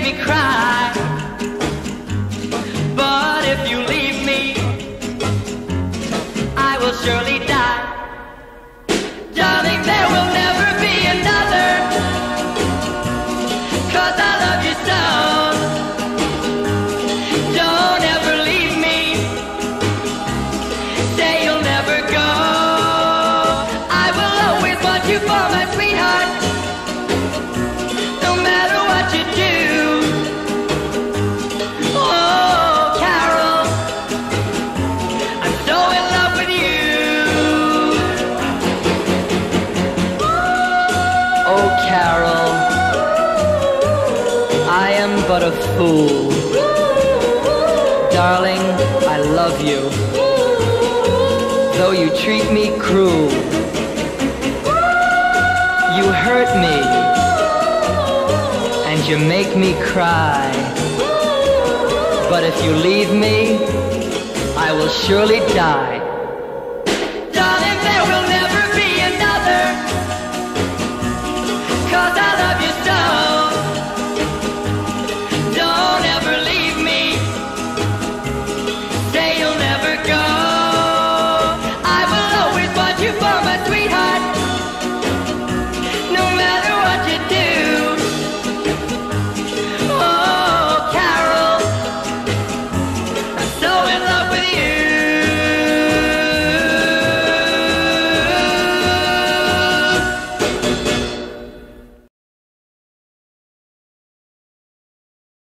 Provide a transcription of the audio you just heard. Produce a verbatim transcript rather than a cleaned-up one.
me cry. But if you leave me, I will surely die. Darling, there will never be another, 'cause I love you so. Don't ever leave me, say you'll never go. I will always want you for my sweetheart, no matter what you do. Oh, Carol, I'm so in love with you. Oh, Carol, I am but a fool. Darling, I love you, though you treat me cruel. You hurt me, and you make me cry. But if you leave me, I will surely die.